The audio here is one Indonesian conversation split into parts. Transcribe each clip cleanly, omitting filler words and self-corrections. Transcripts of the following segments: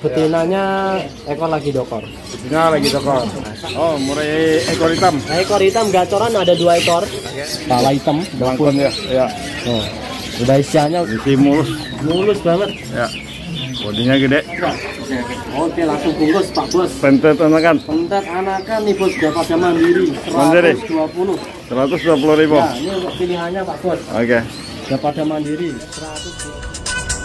Betinanya ekor lagi dokor. Betina lagi dokor. Oh, mulai ekor hitam. Ekor hitam gacoran ada 2 ekor. Kepala hitam, Bangkon ya. Ya. Oh, udah isiannya Isi mulus. mulus banget. Ya. Bodinya gede. Oke, langsung bungkus Pak Bos. Pentet anakan. Pentet anakan nih Bos, udah pada mandiri. Mandiri. 120. 120.000. Nah, ini untuk pilihannya Pak Bos. Oke. Udah pada mandiri. 120.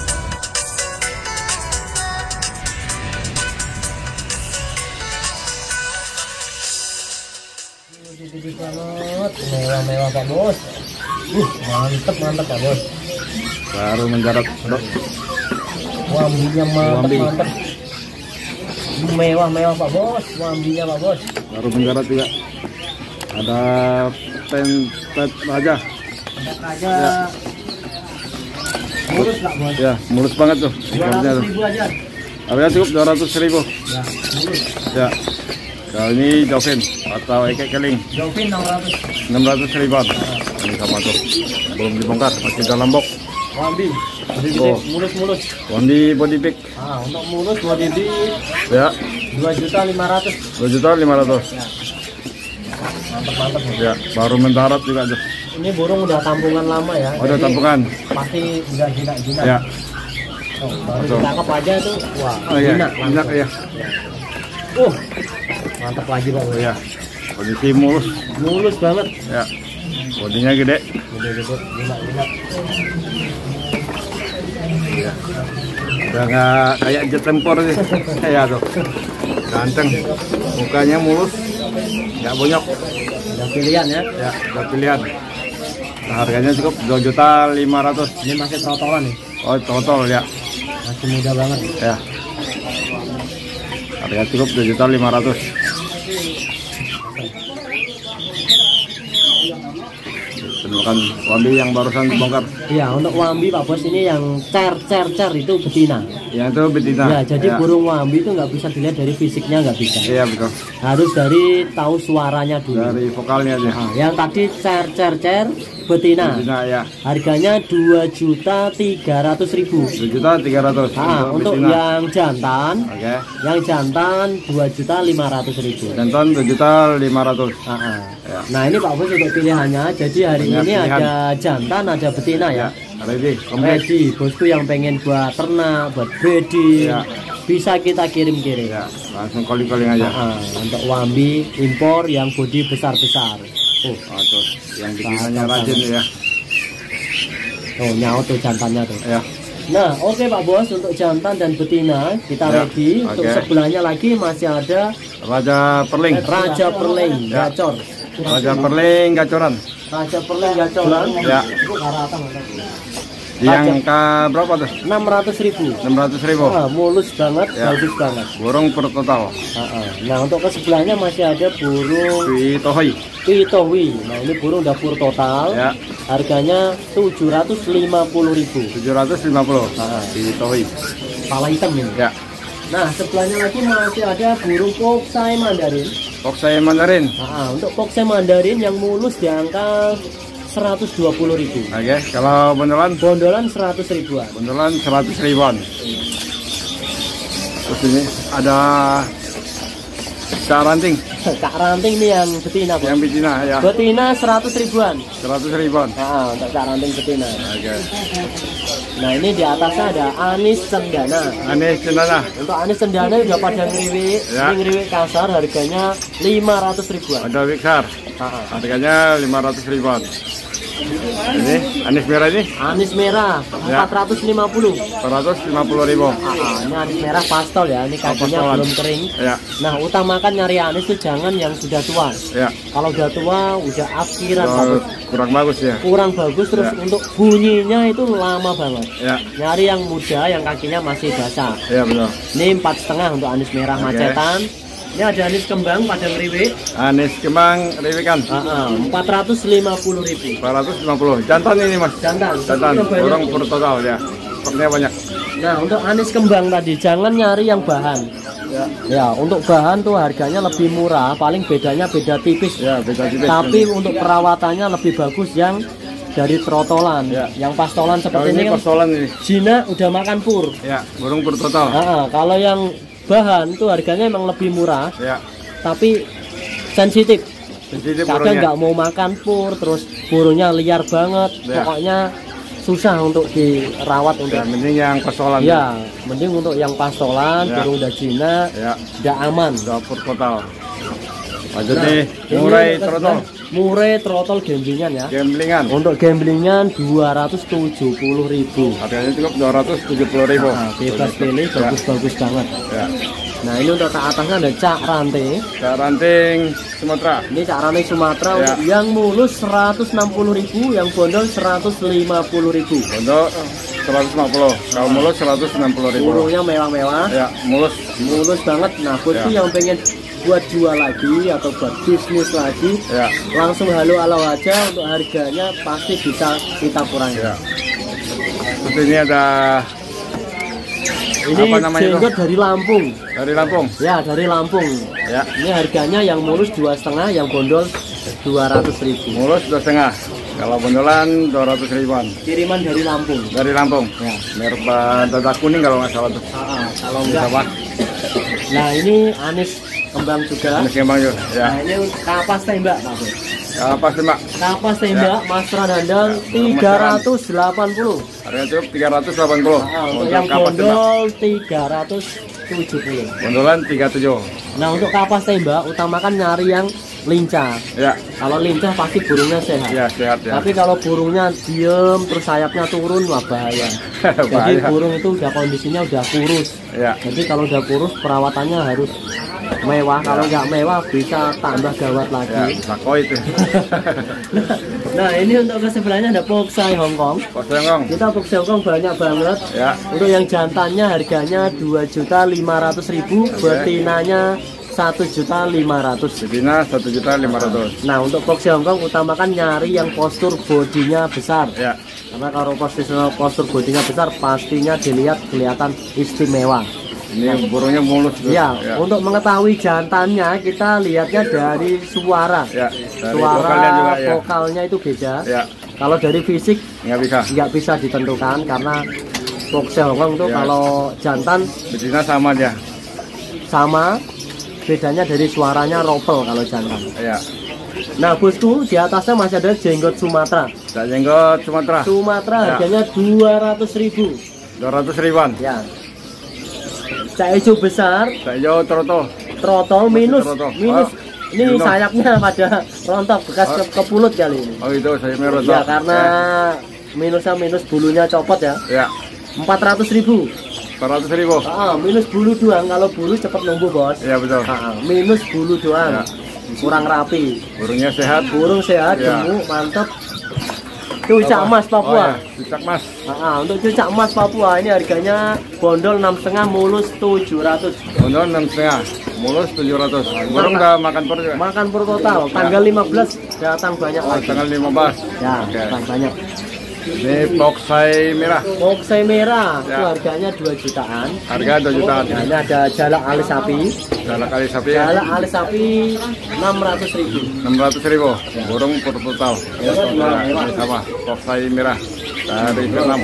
Tipis banget, mewah-mewah Pak Bos. Mantep Pak Bos. Baru mendarat. Wambinya mantep. Mewah-mewah Pak Bos, wambinya Pak Bos. Baru mendarat juga. Ada pentet raja. Pentet raja. Ya. Mulus Pak Bos. Ya, mulus banget tuh. 200.000 aja. Harga cukup 200.000. Ya, mulus. Ya. Kalau ini Jovin atau Eke Keling. Jovin 600.000. Ini sama tuh. Belum dibongkar, masih dalam box. Wambi. Oh. Mulus. Wambi body bag. Ah, untuk mulus body bag Ya. 2.500.000. 2.500.000. Ya. Mantap. Ya, baru mendarat juga tuh. Ini burung udah tampungan lama ya. Oh, udah tampungan. Pasti udah jinak-jinak. Ya. Oh, baru ditangkap aja tuh. Wah, Oh iya, jinak ya. Mantap lagi Pak. Ya. Kondisi mulus. Mulus banget. Ya. Bodinya gede. Gede-gede, jinak-jinak. Ya. Udah nggak kayak jet tempur sih. Ya tuh. Ganteng. Mukanya mulus. Nggak bonyok. Udah pilihan ya. Ya, udah pilihan. Nah, harganya cukup 2.500.000. Ini masih trotolan nih. Oh, total ya. Masih muda banget. Ya. Harga cukup 2.500.000. Temukan wambi yang barusan dibongkar. Iya, untuk wambi Pak Bos ini yang cer itu betina. Yang itu betina. Ya, jadi ya. burung wambi itu nggak bisa dilihat dari fisiknya, nggak bisa. Iya betul. Harus dari tahu suaranya dulu. Dari vokalnya aja. Nah, yang tadi cer betina. Betina ya. Harganya 2.300.000. 2.300.000. Nah, untuk yang jantan, Oke. yang jantan 2.500.000. Jantan 2.500.000. Ya. Nah, ini Pak Bos untuk pilihannya. Jadi hari Banyak ini pilihan. ada jantan, ada betina ya. Ready. Ready, bosku yang pengen buat ternak, buat breeding, Ya. bisa kita kirim-kirim. Ya, langsung calling aja. Untuk wambi impor yang bodi besar-besar. Oh, tuh. Yang betinanya rajin ya. Oh, nyaut tuh jantannya tuh. Ya. Nah, oke Pak Bos, untuk jantan dan betina kita Ya, ready. Untuk oke. sebelahnya lagi masih ada Raja Perling. Raja Perling Ya. gacor. Raja Perling gacoran. Raja Perling gacoran. Ya. Yang ke berapa tuh? 600.000. 600.000. Mulus banget, Ya. bagus banget. Burung per total. Nah, untuk ke sebelahnya masih ada burung Dwi Tohoi. Pitowi. Nah, ini burung dapur total. Ya. Harganya 750.000. 750. Dwi Tohoi. Kepala hitam ini. Ya. Nah, sebelahnya lagi masih ada burung Koksai Mandarin. Koksai Mandarin. Untuk Koksai Mandarin yang mulus di angka 120.000. Oke, kalau bondolan? Bondolan 100.000-an. Bondolan 100.000-an. Terus ini ada Kak Ranting. Kak Ranting ini yang betina, Bos. Yang betina ya. Betina 100.000-an. 100.000-an. Untuk Kak Ranting betina. Oke. Nah, ini di atasnya ada Anis Cendana. Anis Cendana. Untuk Anis Cendana udah pada ngeriwik. Ya. Ini ngeriwik kasar, harganya 500.000-an. Ada Wiksar. Harganya 500.000-an. Ini Anis merah ini? Anis merah Ya. 450. 450.000. Ini anis merah pastel ya. Ini kakinya Pastolan. belum kering. Ya. Nah, utamakan nyari anis itu jangan yang sudah tua. Ya. Kalau udah tua, udah akhiran Oh, bagus. kurang bagus ya. Kurang bagus, terus Ya. untuk bunyinya itu lama banget. Ya. Nyari yang muda, yang kakinya masih basah. Ya betul. Ini 4,5 untuk anis merah Oke. macetan. Ini ada anis kembang pada ngeriwik. Anis kembang riwikan. 450.000. 450. Jantan ini Mas. Jantan. Jantan. Stoknya banyak. Burung per total ya. Stoknya banyak. Nah, untuk anis kembang tadi jangan nyari yang bahan. Ya, untuk bahan tuh harganya lebih murah, paling bedanya beda tipis. Ya, beda tipis. Tapi untuk perawatannya lebih bagus yang dari trotolan. Ya. Yang pastolan seperti Kalau ini kan pastolan ini. Cina udah makan pur. Ya, burung pur total. Kalau yang bahan itu harganya emang lebih murah, Ya. tapi sensitif. Sensitif Kadang burungnya. nggak mau makan pur, terus burungnya liar banget. Ya. Pokoknya susah untuk dirawat untuk. Ya, mending yang pastolan. Ya, mending untuk yang pastolan, Ya. burung udah Cina, Ya, udah aman. udah pur total. Lanjut Nah, nih, ini murai untuk trotol. Murai trotol gamblingan ya. Gamblingan. Untuk gamblingan 270.000. Harganya cukup 270.000. Nah, bebas pilih, bagus-bagus banget. Ya. Nah, ini untuk ke atasnya ada cak rantai. Cak ranting Sumatera. Ini cak rantai Sumatera Ya. untuk yang mulus 160.000, yang bondol 150.000. Untuk 150. Kalau mulus 160.000. Burungnya mewah-mewah, Ya, mulus. mulus banget. Nah, buat Ya. yang pengen buat jual lagi atau buat bisnis lagi, Ya. langsung halo aja. Untuk harganya pasti bisa kita kurangi. Ya. Terus ini ada Ini apa namanya itu? jenggot dari Lampung. Dari Lampung. Ya, dari Lampung. Ya. Ini harganya yang mulus 2,5, yang bondol 200.000. Mulus 2,5. Kalau bondolan 200.000-an. Kiriman dari Lampung. Dari Lampung. Ya. Merek dada kuning kalau nggak salah tuh. Kalau enggak, Apa? nah ini anis kembang juga. Ini kembang juga. Ya. Nah, ini kapas tembak, Pak Bos. Apa sih, Mbak? Kapas tembak, Masra Dandang Ya, 380. Harganya cukup 380. Untuk Untuk yang kapas tembak. bondol 370. Bondolan 37. Nah, untuk kapas tembak utamakan nyari yang lincah. Ya. Kalau lincah pasti burungnya sehat. Ya, sehat ya. Tapi kalau burungnya diem terus sayapnya turun, wah bahaya. Jadi Bahaya. burung itu udah kondisinya udah kurus. Ya. Jadi kalau udah kurus perawatannya harus mewah. Kalau nggak mewah bisa tambah gawat Ya, lagi. sako itu. Nah, ini untuk ke sebelahnya ada Poksai Hongkong. Kos Hongkong. Kita Poksai Hongkong banyak banget. Ya. Untuk yang jantannya harganya 2.500.000, betinanya 1.500.000. Betina 1.500.000. Nah, untuk Poksai Hongkong utamakan nyari yang postur bodinya besar. Ya. Karena kalau postur bodinya besar pastinya dilihat kelihatan istimewa. Ini burungnya mulus tuh. Ya, untuk mengetahui jantannya kita lihatnya dari suara. Ya. Dari Suara vokalnya juga ya. vokalnya itu beda. Ya. Kalau dari fisik Nggak bisa. nggak bisa ditentukan karena Poksai Hongkong tuh Ya. kalau jantan Betina sama dia. sama, bedanya dari suaranya ropel kalau jantan. Ya. Nah, bosku di atasnya masih ada jenggot Sumatera. Tak jenggot Sumatera. Sumatera Ya. harganya 200.000. 200.000-an. Ya. Cak hijau besar, Tak hijau trotol. trotol minus, Trotol. minus. Oh, Ini minus. sayapnya pada rontok bekas kepulut kali ini. Oh itu saya merah. Ya karena minusnya minus bulunya copot ya. Ya. 400.000. 400.000. Minus bulu doang. Kalau bulu cepat numbuh bos. Ya betul. Minus bulu doang. Ya. Kurang rapi. Burungnya sehat. Burung sehat, Ya. gemuk, mantap. Cucak emas Papua. Oh, ya. Cucak emas. Untuk cucak emas Papua ini harganya bondol 6,5, mulus 700. Bondol 6,5. Mulus 700. Burung udah makan pur juga. Makan per total. Tanggal 15 datang banyak Oh, lagi. tanggal 15. Ya, Oke. datang banyak. Ini Poksai merah. Poksai merah itu Ya. harganya 2 jutaan. Harga 2 jutaan. Nah, ini ada jalak alis sapi. Salah kali sapi. Jalak alis sapi 600.000. 600.000. Burung pur total. Ya, Ini sama. Poksai merah dari Vietnam.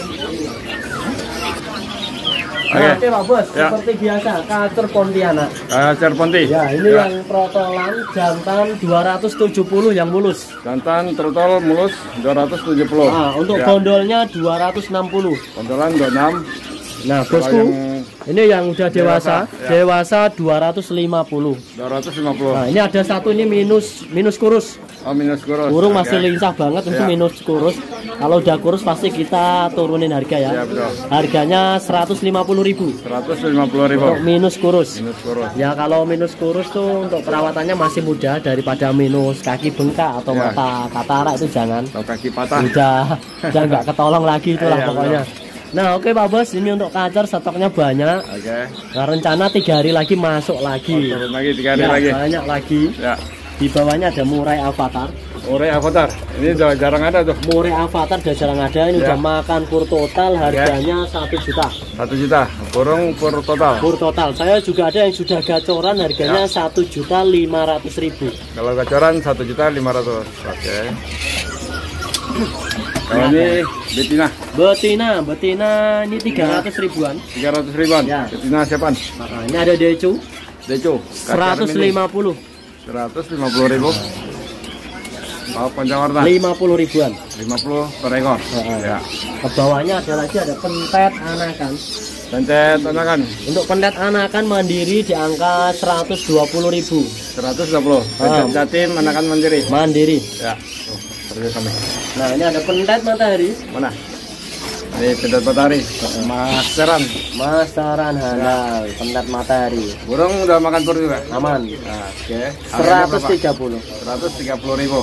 Nah, oke Pak Bos, Ya. seperti biasa kacur Pontianak. Kacar Ponti. Ya, ini Ya. yang protolan jantan 270 yang mulus. Jantan trotol mulus 270. Nah, untuk Ya. bondolnya 260. Bondolan 26. Nah, Kalau bosku, yang ini yang udah dewasa, ya. dewasa 250. 250. Nah, ini ada satu ini minus kurus. Oh, minus kurus. Burung masih Oke. lincah banget, itu Ya. minus kurus. Kalau udah kurus pasti kita turunin harga ya. Ya, betul. Harganya 150.000 150.000. untuk minus kurus. Minus kurus. Ya kalau minus kurus tuh untuk perawatannya masih mudah daripada minus kaki bengkak atau Ya. mata katarak itu jangan. Atau kaki patah. Udah nggak ketolong lagi itulah Iya, pokoknya. Nah oke Pak Bos, ini untuk kacar stoknya banyak. Oke. Nah, rencana 3 hari lagi masuk lagi. Turun lagi 3 hari Ya, lagi. banyak lagi. Ya. Di bawahnya ada murai avatar. Ore Avatar. Ini udah jarang ada tuh. Murai avatar udah jarang ada. Ini Ya. udah makan pur total, harganya 1 juta. 1 juta. Burung pur total. Pur total. Saya juga ada yang sudah gacoran, harganya 1.500.000. Kalau gacoran 1.500.000. Oke. Kalau ini betina. Betina ini 300 ribuan. 300 ribuan. Ya. Betina siapaan? Ini ada Decu. 150. 150 ribu. Kalau pancawarna 50 ribuan. 50 per ekor. Ya. Ke bawahnya ada lagi ada pentet anakan. Pentet anakan. Untuk pentet anakan mandiri di angka 120.000. 120. Pentet jatim anakan mandiri. Mandiri. Ya. Kami. Nah, ini ada pentet matahari. Mana? Ini pentet matahari. Masteran halal, pentet matahari. Burung udah makan pur juga? Aman. Nah, oke. 130. 130 ribu.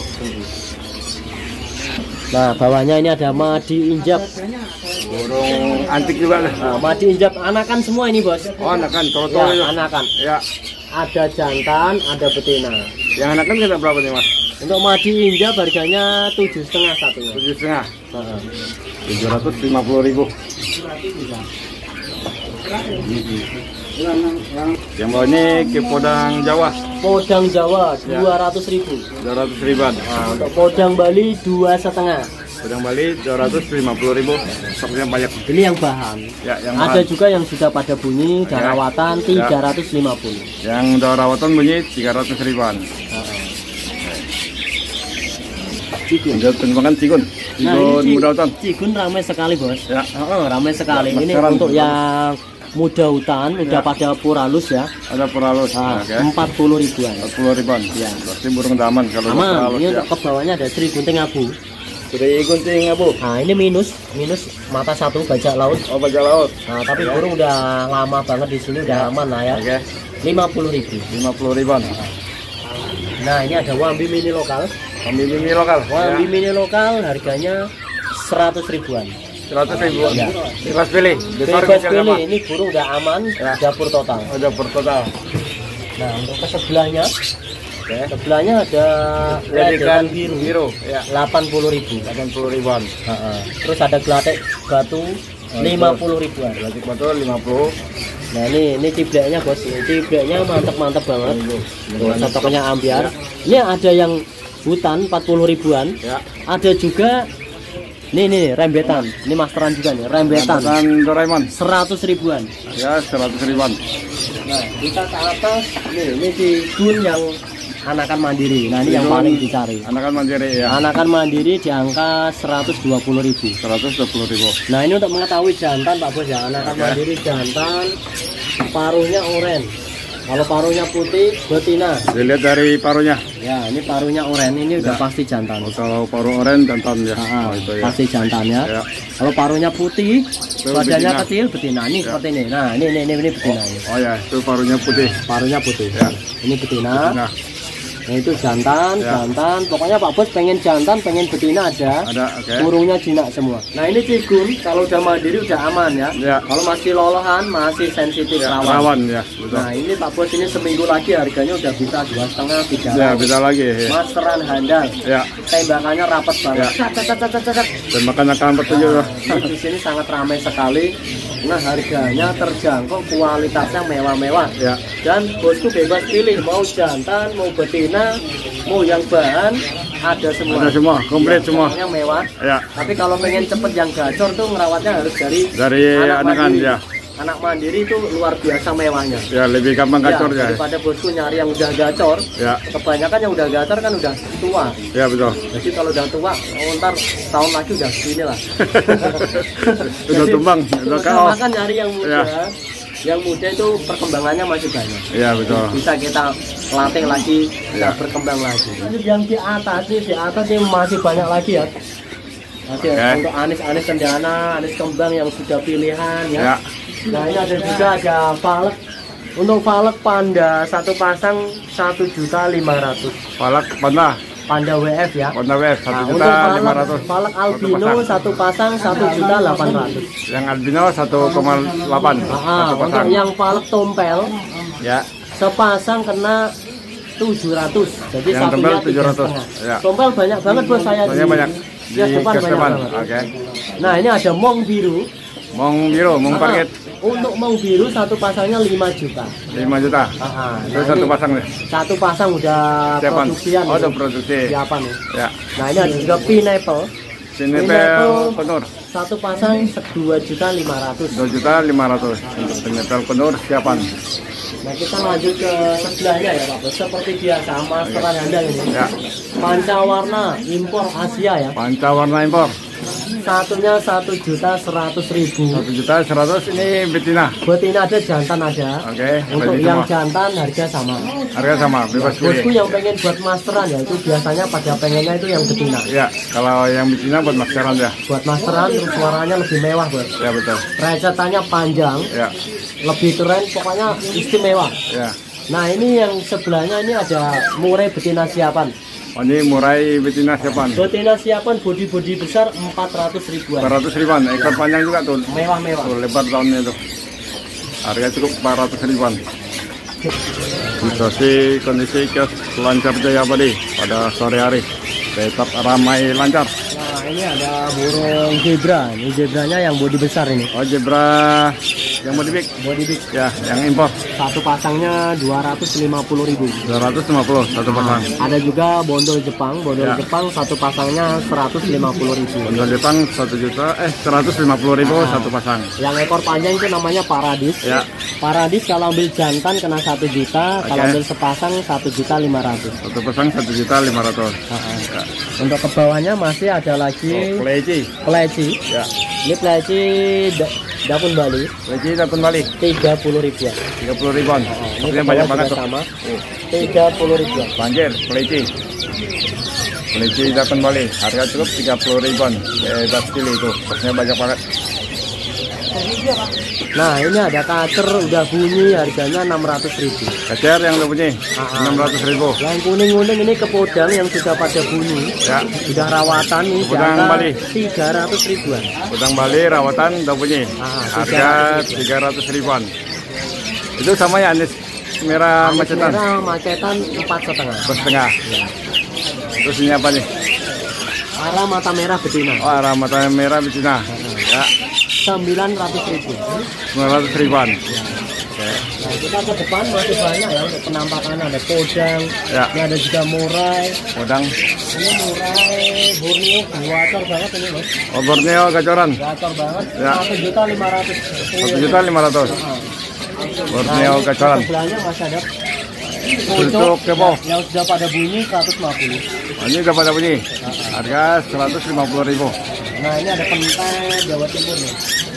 Nah, bawahnya ini ada madi injap. Burung antik juga. Nah, madi injap anakan semua ini, Bos. Oh, anakan. Ya, anakan. Ya. Ada jantan, ada betina. Yang anakan kita berapa nih, Mas? Untuk madi injap harganya 7,5 satunya. 7,5. 750 ribu. Yang bawah ini ke Podang Jawa. Podang Jawa 200 ribu. 200 ribuan. Nah, untuk Podang Bali 2,5. Podang Bali 250 ribu. Stoknya banyak. Ini yang bahan. Ya, yang ada bahan. juga yang sudah pada bunyi dan rawatan 350. Yang udah rawatan bunyi 300 ribuan. Cigun. Makan cigun. Cigun muda hutan. Cigun ramai sekali, Bos. Ya. Ramai sekali. Ya, ini untuk yang muda hutan udah pada puralus ya. Ada puralus. Nah, 40 ribuan. 40 ribuan. Ya. Berarti burung aman kalau aman. Puralus, Ini ya. untuk ke bawahnya ada Sri Gunting Abu. Sri Gunting Abu. Nah, ini minus mata satu bajak laut. Oh, bajak laut. Nah, tapi burung udah lama banget di sini, udah aman lah ya. Oke. 50 ribu. 50 ribuan. Nah, ini ada Wambi mini lokal. Wambi mini lokal. Wambi mini lokal harganya 100 ribuan. 100 ribuan. Ya. Bebas pilih. Bebas pilih. Ini burung udah aman, dapur total. Udah total. Nah, untuk ke sebelahnya, sebelahnya ada ledekan biru, ya. 80 ribu. 80 ribuan. Terus ada gelatik batu 50 ribuan. Gelatik batu 50. Nah, ini cibleknya, Bos. Ini cibleknya mantep banget. Stoknya ambiar. Ini ada yang hutan 40 ribuan. Ya. Ada juga nih rembetan. Ini masteran juga nih, rembetan Doraemon 100 ribuan. ya. 100 ribuan. Nah, kita ke atas ini cigun yang anakan mandiri. Nah, ini yang paling dicari. Anakan mandiri ya. Anakan mandiri di angka 120 ribu. 120 ribu. Nah, ini untuk mengetahui jantan, Pak Bos ya. Anakan mandiri jantan, paruhnya oranye. Kalau paruhnya putih, betina. Dilihat dari paruhnya. Ya, ini paruhnya oranye, ini udah pasti jantan. Kalau paruh oranye jantan ya. Itu ya. Pasti jantannya. Ya. Kalau paruhnya putih, badannya betina. kecil, betina. Ini seperti ini. Nah, ini betina. Oh ya, itu paruhnya putih. Paruhnya putih. Ya. Ini betina. Nah, Nah, itu jantan, Ya. jantan. Pokoknya Pak Bos pengen jantan, pengen betina ada. oke. Burungnya jinak semua. Nah, ini cigun. Kalau udah mandiri udah aman ya. Ya. Kalau masih lolohan, masih sensitif, Ya, rawan. rawan ya, betul. Nah, ini Pak Bos ini seminggu lagi harganya udah bisa 2,5 3. Ya, bisa lagi ya. Masteran handal. Ya. Tembakannya rapat banget. Ya. Cak. Dan makan akan petunjuk. Ini di sini sangat ramai sekali. Nah, harganya terjangkau, kualitasnya mewah-mewah. Ya. Dan bosku bebas pilih mau jantan, mau betina, mau yang bahan, ada semua. Ada semua, komplit semua. Yang mewah. Ya. Tapi kalau pengen cepet yang gacor tuh ngerawatnya harus dari Anakan mandiri. ya. Anak mandiri itu luar biasa mewahnya. Ya, lebih gampang gacor ya. Daripada bosku nyari yang udah gacor. Ya. Kebanyakan yang udah gacor kan udah tua. Ya, betul. Jadi kalau udah tua, ntar tahun lagi udah gini lah. Udah tumbang, udah KO. Makan nyari yang muda. Ya. Yang muda itu perkembangannya masih banyak. Iya, betul. Bisa kita latih lagi, Ya. berkembang lagi. Yang di atas ini masih banyak lagi ya. Masih untuk anis cendana, anis kembang yang sudah pilihan ya. Ya. Nah, ini ada juga ada falek. Untuk falek panda satu pasang 1.500.000. Palak panda. Panda WF ya. Panda WF Nah, 1.500.000. falek albino satu pasang 1.800.000. Yang albino 1,8. Untuk yang falek tompel Ya. sepasang kena 700. Jadi Yang sapinya tompel 700. 3,5. Ya. Tompel banyak banget Bos saya Banyak. di depan banyak Keseman. banget. Oke. Nah, ini ada mong biru. Mong biru, mong parkit Untuk mong biru satu pasangnya 5 juta. 5 juta. Nah, Itu satu ini pasang nih. satu pasang udah Siapan. produksian. Oh, udah produksi. Siapan nih. Ya. Nah, ini ada juga pineapple. Pineapple penur satu pasang 2.500.000. 2.500.000 untuk pineapple penur siapan. Nah kita lanjut ke sebelahnya ya Pak Bos. Seperti biasa masteran Anda ini. Ya. Pancawarna impor Asia ya. Pancawarna impor. Satunya 1.100.000. 1.100.000 ini betina. Betina ada, jantan ada. Oke. Untuk bagi yang semua. jantan harga sama. Harga sama, bebas Bosku pilih. yang pengen buat masteran ya itu biasanya pada pengennya itu yang betina. Ya, kalau yang betina buat masteran ya. Buat masteran terus suaranya lebih mewah Bos. Ya betul. Resetannya panjang, Ya, lebih keren, pokoknya istimewa. ya. Nah ini yang sebelahnya ini ada murai betina siapan. Oh, ini murai betina siapan. Betina siapan bodi-bodi besar 400.000-an. 400.000-an, ekor panjang juga tuh. Mewah-mewah. Tuh lebar daunnya tuh. Harga cukup 400.000-an. Situasi kondisi kios lancar Jaya Abadi pada sore hari. Tetap ramai lancar. Nah ini ada burung zebra. Ini zebranya yang bodi besar ini. Oh, zebra yang mau dibik. Bodi big. Ya, yang impor. Satu pasangnya 250.000. 250 satu pasang. Ada juga bondol Jepang. Bondol Ya. Jepang satu pasangnya 150.000. Bondol Jepang 150.000 satu pasang. Yang ekor panjang itu namanya Paradis. Ya, Paradis kalau ambil jantan kena 1 juta, kalau Oke. ambil sepasang 1.500.000. satu pasang 1.500.000. Ya. Untuk ke bawahnya masih ada lagi Pleci. peleci. Ya, Ini peleci Dapun Bali pleci dapat balik 30.000-an. 30.000-an. Ini Ini ke banyak bawah banget juga tuh. sama 30.000-an. Banjir, pleci. Pleci dapat balik. Harga cukup 30.000-an. Bebas pilih itu. Bosnya banyak banget. Nah ini ada kacer udah bunyi harganya 600.000. Kecer yang udah bunyi Ah. 600.000. Yang kuning-kuning ini kepodang yang sudah pada bunyi, Ya, sudah rawatan ini di Kepodang angka Bali. 300.000-an. udang Bali rawatan udah bunyi. Ah, Harga 300.000-an. Itu sama ya anis merah Anis macetan. merah macetan 4,5. 2,5. Terus ini apa nih? Arah mata merah betina Oh, arah mata merah betina. Ya, 900.000. 900.000-an. Oke. Nah, kita ke depan masih banyak ya untuk penampakan, ada podang, Ya. ini ada juga murai. Udang. Ini murai Borneo gacor banget ini Mas. Oh, Borneo gacoran. Gacor banget. Ya. 1.500.000. 1.500.000. Borneo gacoran. Sebelahnya masih ada Untuk kepo. yang sudah pada bunyi 150. Oh, ini udah pada bunyi. Harga 150.000. Nah ini ada pentai Jawa Timur nih.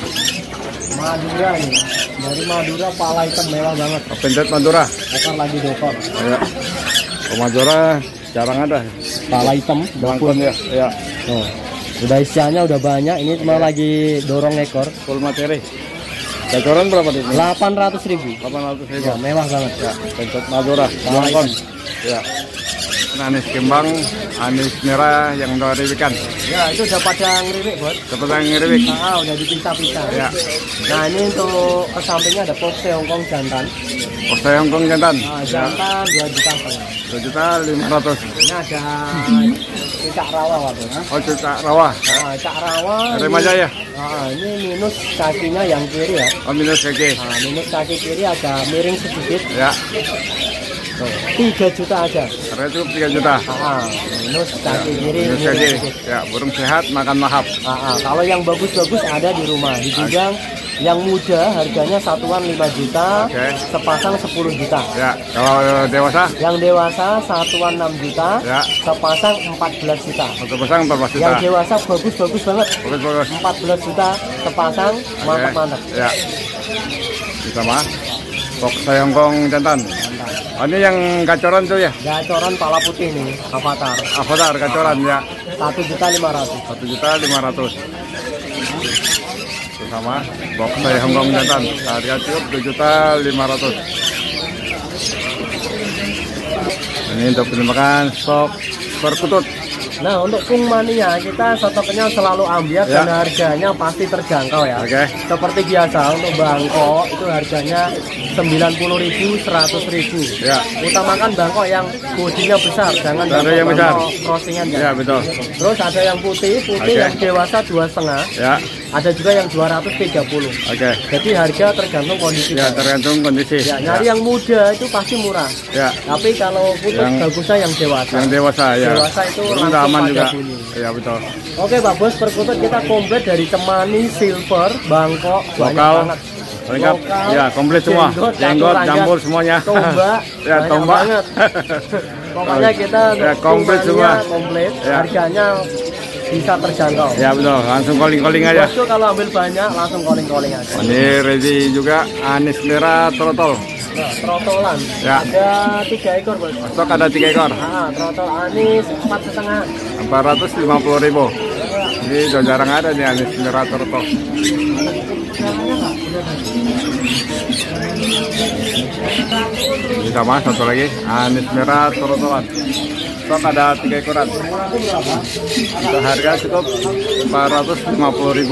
Madura nih. Dari Madura pala hitam mewah banget. Pendet Madura. Ekor lagi dokor. Ya. Oh, Madura jarang ada. Pala hitam. Bangkon ya. Ya. Tuh. Udah isiannya udah banyak. Ini cuma lagi dorong ekor. Full materi. Gacoran berapa di sini? 800.000. 800.000. Ya, mewah banget. Ya, pendet Madura. Pala Bangkon. hitam. Ya. Ini anis kembang, anis merah yang udah ribikan. Ya itu udah pada ngeriwik bos. Dapat yang ngeribik. Udah dipisah-pisah. Ya. Nah ini untuk ke sampingnya ada Foxe Hongkong jantan. Postai Hongkong jantan. Nah, Ya. jantan 2.500.000. 2.500.000. Ini ada cicak rawa Pak bos. Oh, cicak rawa. Nah, cicak rawa. Remajaya. Nah, ini minus kakinya yang kiri ya. Oh, minus kaki. Nah, minus kaki kiri agak miring sedikit. Ya. Tuh, 3 juta aja. Harga cukup 3 juta. Minus kaki kiri. Minus miring kaki. sedikit. Ya, burung sehat makan lahap. Kalau yang bagus-bagus ada di rumah di gudang. Yang muda harganya satuan 5 juta, Oke. sepasang 10 juta. Ya, kalau dewasa Yang dewasa satuan 6 juta, Ya. sepasang 14 juta. satu pasang 14 juta. Yang dewasa bagus-bagus banget, Bagus. 14 juta sepasang, Oke. mantap-mantap. Ya. Kita mah. Postai Hongkong jantan. Oh, ini yang gacoran tuh ya. Gacoran pala putih nih, avatar, Avatar gacoran ya. 1.500.000. 1.500.000. Itu sama. Postai Hongkong jantan. Harga cukup 7.500.000. Ini untuk penyemakan stok perkutut. Nah untuk kung mania kita stoknya selalu ambiar Ya. dan harganya pasti terjangkau ya. Oke. Seperti biasa untuk bangkok itu harganya 90.000, 100.000. Ya. Utamakan bangkok yang bodinya besar, jangan Ada yang besar. crossingan Ya, betul. Terus ada yang putih Oke. yang dewasa 2,5. Ya. ada juga yang 230. Oke. Jadi harga tergantung kondisi. Ya, tergantung kondisi. Ya, nyari yang muda itu pasti murah. Ya. Tapi kalau putus bagusnya yang dewasa. Yang dewasa ya. Dewasa itu burung langsung aman pada juga. bunyi. Ya betul. Oke Pak Bos, perkutut kita komplit dari cemani, silver, Bangkok, banyak Lokal. banget. Lengkap. Ya, komplit semua. Jenggot, campur semuanya. Tombak, Ya, banyak tombak. banget. Pokoknya kita Ya, komplit semua. komplit. Ya. Harganya bisa terjangkau. Ya betul, langsung calling-calling aja. Bosku kalau ambil banyak langsung calling aja. Ini ready juga anis merah trotol. Nah, trotolan. Ya. Ada 3 ekor Bos. Stok ada 3 ekor. Nah, trotol anis 4,5. 450.000. Ini udah jarang ada nih anis merah trotol. Ini sama satu lagi anis merah trotolan. Stok ada 3 ekoran. Untuk harga cukup 450.000.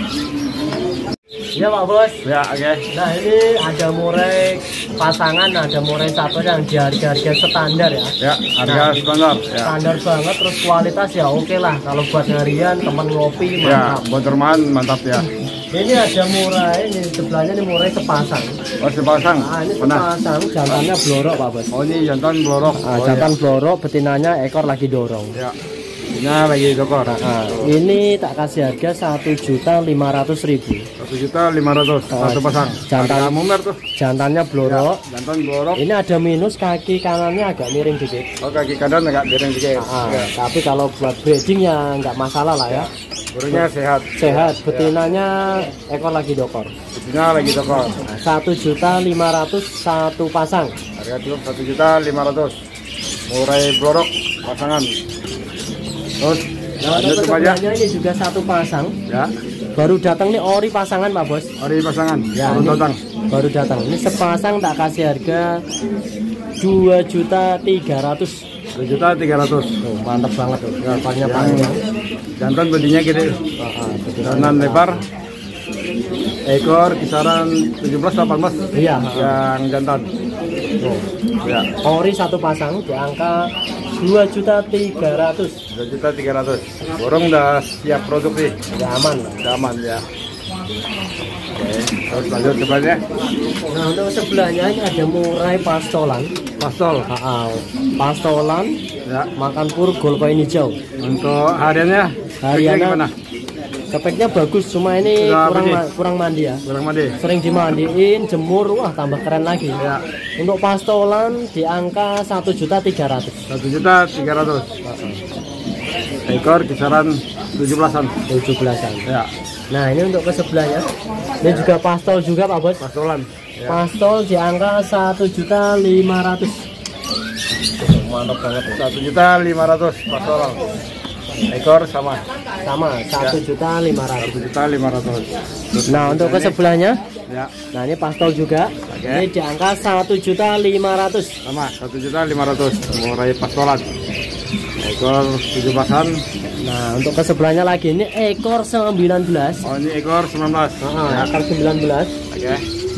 Iya Pak Bos. Ya, oke. Nah ini ada murai pasangan, ada murai satu yang di harga-harga standar ya. Ya, harga standar. Ya. Standar banget, terus kualitas ya oke lah. Kalau buat harian, temen ngopi Ya, mantap. buat teman mantap ya. Ini ada murai, ini sebelahnya ini murai sepasang. Oh, sepasang. Nah ini Mana? sepasang, jantannya blorok Pak Bos. Oh, ini jantan blorok. Nah, Oh, jantan blorok, betinanya ekor lagi dorong. ya. Ini lagi dokor. Nah, ini tak kasih harga 1.500.000. 1.500.000 satu pasang. Jantan Harga mumer tuh. jantannya blorok. Jantan blorok. Ini ada minus, kaki kanannya agak miring dikit. Oh, kaki kanan agak miring dikit. Ya. Tapi kalau buat breeding ya nggak masalah lah ya. Burungnya sehat. Sehat, betinanya ekor lagi dokor. Betina lagi dokor. 1.500.000 satu pasang. Harga cukup 1.500.000. Murai blorok pasangan. Terus Nah, lanjut untuk aja. sebelahnya ini juga satu pasang. Ya, Baru datang nih ori pasangan Pak Bos. ori pasangan. Ya, Baru ini datang. baru datang. Ini sepasang tak kasih harga 2.300.000. 2.300.000. Tuh, mantap banget tuh. Ekornya Yang panjang. jantan bodinya gede. Kanan lebar. Ekor kisaran 17-18. Iya. Yang jantan. Tuh. Ya, Ori satu pasang di angka 2.300.000. 2.300.000. Burung udah siap produksi. Ya aman lah. Udah aman ya. Oke, terus lanjut sebelahnya. Nah untuk sebelahnya ini ada murai pastolan. Pastol. Pastolan Ya. makan pur gold koin hijau. Untuk hariannya, Hariannya gimana? Speknya bagus, cuma ini Sudah kurang bersih? kurang mandi ya. Burung mandi. Sering dimandiin, jemur, wah tambah keren lagi. Ya. Untuk pastolan di angka 1.300.000. 1.300.000. Ekor kisaran 17-an. 17-an. Ya, Nah ini untuk ke sebelahnya. Ini juga pastol juga Pak Bos. pastolan. Ya. Pastol di angka 1.500.000. Mantap banget ya. 1.500.000 pastolan. Ekor sama. Sama 1.500.000. 1.500.000. Nah untuk ke sebelahnya, Ya, nah ini pastol juga. Oke. Ini di angka 1.500.000. sama 1.500.000. Murai pastolan. Ekor 17-an. Nah untuk ke sebelahnya lagi ini ekor 19. Oh, ini ekor 19. Ya. Ekor 19. Oke.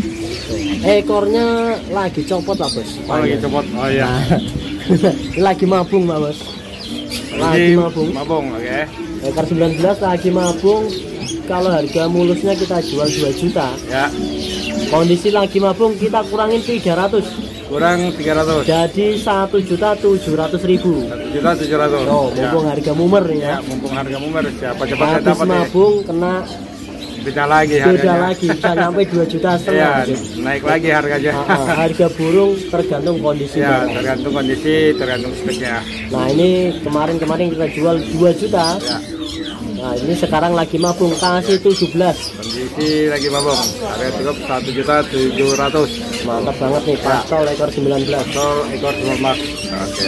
Ekornya lagi copot Pak Bos. Oh, lagi copot. Oh iya. Nah, ini lagi mabung Pak Bos. Lagi Ini mabung. Mabung, oke. Ekor 19 lagi mabung. Kalau harga mulusnya kita jual 2 juta. Ya, Kondisi lagi mabung kita kurangin 300. kurang 300. Jadi 1.700.000. 1.700.000. Oh, Ya. mumpung harga mumer nih Ya, ya. mumpung harga mumer, siapa cepat saya Habis dapat nih. mabung kena Beda lagi beda harganya. lagi, bisa sampai 2,5 juta. Iya, naik lagi harganya. Harga burung tergantung kondisi. Ya, barang. tergantung kondisi, tergantung speknya. Nah ini kemarin kita jual 2 juta. Ya, Nah ini sekarang lagi mabung kasih 17. kondisi lagi mabung. Harga cukup 1.700.000. Mantap banget nih pastol ekor 19. Tol ekor 19. Oke.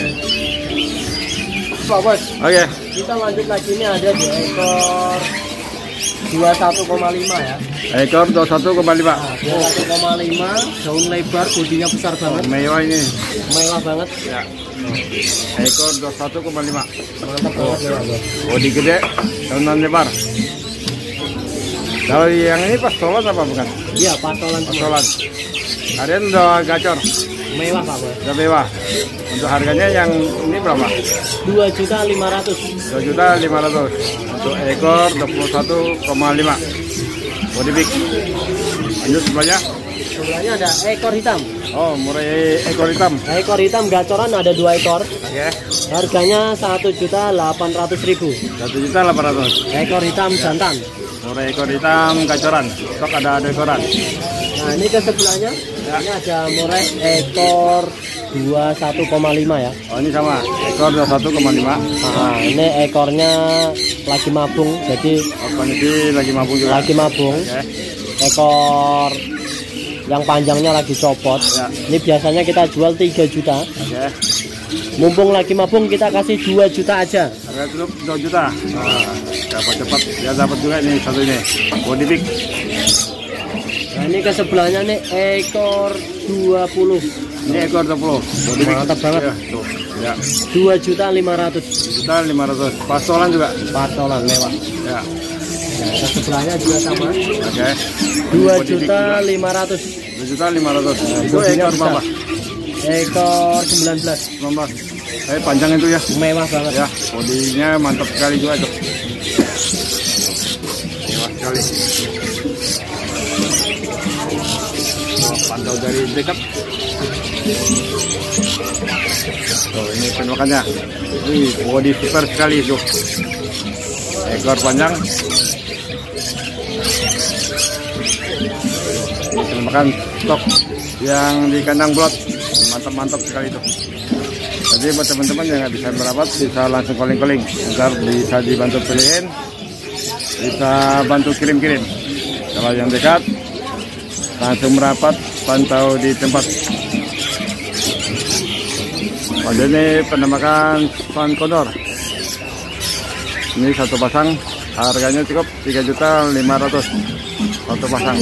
Pak Bos, Oke. kita lanjut lagi, ini ada di ekor 21,5 ya. Ekor 21,5. Nah, 21,5, daun lebar, bodinya besar banget, Mewah ini. mewah banget. Ya. Ekor 21,5. Mantap banget ya Pak Bos. Bodi gede, daunan lebar. Kalau yang ini pastolan apa bukan? Iya pastolan semua. Pastolan. Harian udah gacor, Mewah Pak Bos. udah mewah. Untuk harganya yang ini berapa? 2.500.000. 2.500.000. Untuk ekor 21,5. Body big. Lanjut sebelahnya. Sebelahnya ada ekor hitam. Oh, mulai ekor hitam. Ekor hitam gacoran ada 2 ekor. Oke. Harganya 1.800.000. 1.800.000. Ekor hitam jantan. Mulai ekor hitam gacoran. Stok ada ekoran. Nah ini ke sebelahnya. Ya. Ini ada murai ekor 21,5 ya. Oh, ini sama. Ekor 21,5. Nah, ini ekornya lagi mabung, jadi Oh, kondisi lagi mabung juga. lagi mabung. Oke. Ekor yang panjangnya lagi copot. Ya. Ini biasanya kita jual 3 juta. Oke. Mumpung lagi mabung kita kasih 2 juta aja. Harga tutup 2 juta. Nah, dapat cepat. Ya dapat juga ini satu ini. Body big. Nah ini ke sebelahnya nih ekor 20. Ini ekor 20. Body big. Mantap banget. Ya, tuh. Ya. 2.500.000. 2.500.000. Pastolan juga. Patolan mewah. Ya. Nah, ke sebelahnya juga sama. Oke. 2.500.000. 2.500.000. Itu Bodinya ekor besar. berapa? Ekor 19. 19. Panjang itu ya. Mewah banget. Ya, bodinya mantap sekali juga tuh. Mewah sekali. Oh, pantau dari dekat. Oh, ini penampakannya. Wih, body super sekali itu. Ekor panjang. Ini penampakan stok yang di kandang blot. Mantap-mantap sekali itu. Jadi buat teman-teman yang nggak bisa merapat bisa langsung calling-calling, ntar bisa dibantu pilihin, bisa bantu kirim-kirim. Kalau yang dekat langsung merapat, pantau di tempat. Oh, ini penampakan Swan Condor. Ini satu pasang, harganya cukup 3.500.000 satu pasang.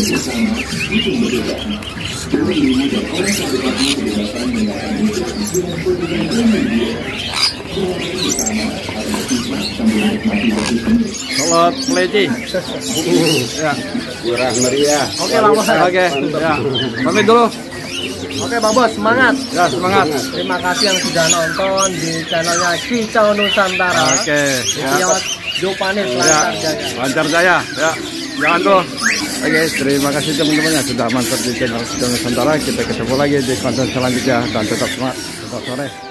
Salad leci. Ya, Murah meriah. Oke Bang Bos. oke. Ya, pamit dulu. Oke Bang Bos, semangat. Ya, semangat. Terima kasih yang sudah nonton di channelnya Kicau Nusantara. Oke, ya. Ya, Jopanis Ya, lancar jaya. lancar jaya. Ya, jangan tuh. Oke, terima kasih teman-teman yang sudah mantap di channel Kicau Nusantara. Kita ketemu lagi di konten selanjutnya dan tetap semangat. Tetap sore.